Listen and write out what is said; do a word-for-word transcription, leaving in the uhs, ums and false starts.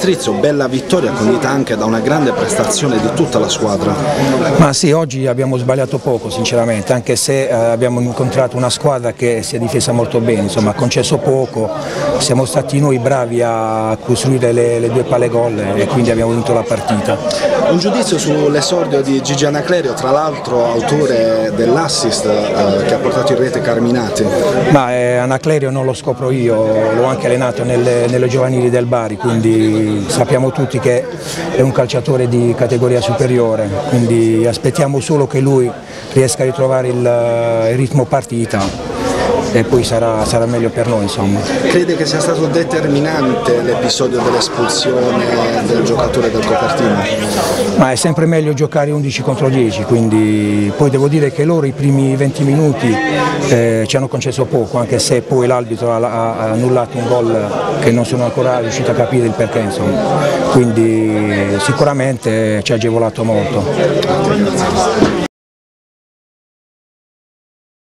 Strizio, bella vittoria condita anche da una grande prestazione di tutta la squadra. Ma sì, oggi abbiamo sbagliato poco sinceramente, anche se eh, abbiamo incontrato una squadra che si è difesa molto bene, insomma ha concesso poco, siamo stati noi bravi a costruire le, le due palle gol e quindi abbiamo vinto la partita. Un giudizio sull'esordio di Gigi Anaclerio, tra l'altro autore dell'assist eh, che ha portato in rete Carminati. Ma eh, Anaclerio non lo scopro io, l'ho anche allenato nelle, nelle giovanili del Bari, quindi sappiamo tutti che è un calciatore di categoria superiore, quindi aspettiamo solo che lui riesca a ritrovare il, il ritmo partita e poi sarà, sarà meglio per noi, insomma. Crede che sia stato determinante l'episodio dell'espulsione del giocatore del Copertino? Ma è sempre meglio giocare undici contro dieci, quindi poi devo dire che loro i primi venti minuti eh, ci hanno concesso poco, anche se poi l'arbitro ha, ha, ha annullato un gol che non sono ancora riuscito a capire il perché, insomma. Quindi sicuramente ci ha agevolato molto.